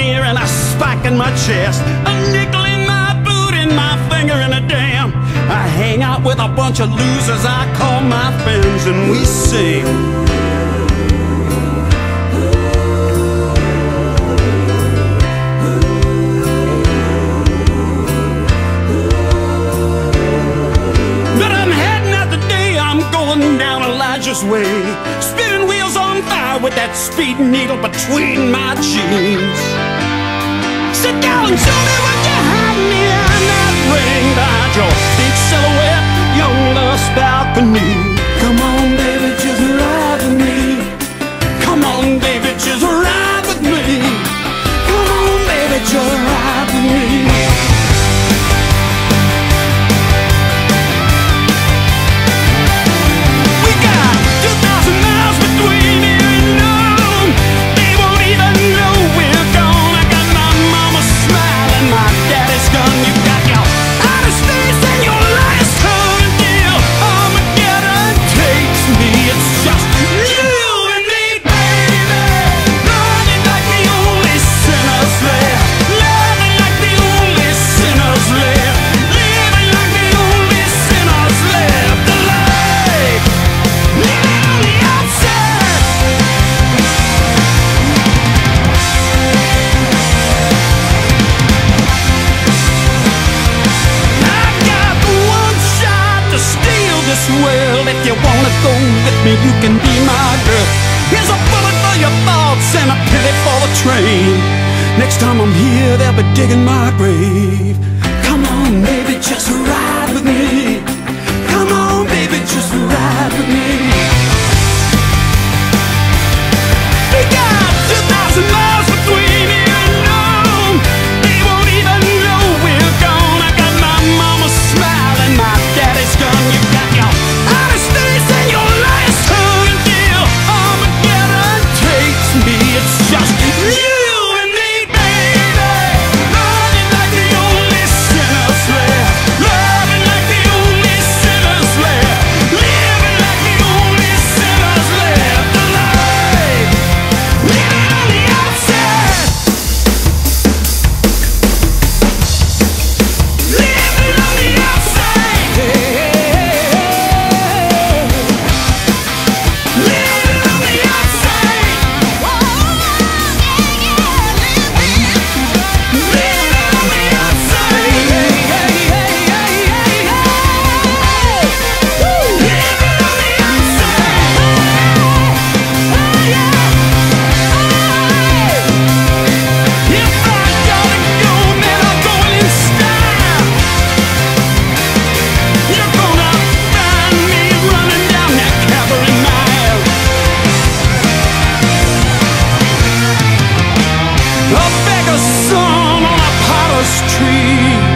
ear and a spike in my chest, a nickel in my boot and my finger in a dam. I hang out with a bunch of losers I call my friends, and we sing. But I'm heading out the day, I'm going down Elijah's way, spinning wheels on fire with that speed needle between my jeans. Sit down and show me what you have me on that ring behind your big silhouette, young lust balcony. Come on, baby, just ride with me. Come on, baby, just ride with me. Come on, baby, just ride with me. Well, if you wanna go with me, you can be my girl. Here's a bullet for your thoughts and a penny for the train. Next time I'm here, they'll be digging my grave. Come on, baby, just ride with me. Come on, baby, just ride with me. We got 2,000 miles between here and home. They won't even know we're gone. I got my mama smiling, my daddy's gone. You got your honesties and your lies hung until Armageddon takes me. It's just you and me, baby. Loving like the only sinners left. Loving like the only sinners left. Living like the only sinners left alive. Living on the outside. Living on the outside. Living on the outside. Living on the outside. If I gotta go, man, I'm going in style. You're gonna find me running down that Calvary mile. A beggar's son on a potter's tree.